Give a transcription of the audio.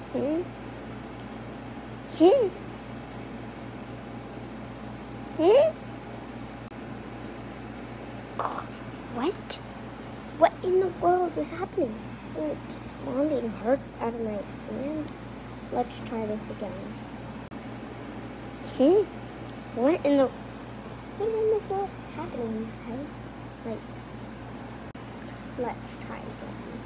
Hmm? Hmm? Hmm? What? What in the world is happening? It's spawning hearts out of my hand. Let's try this again. Hmm? What in the world is happening, guys? Like, let's try again.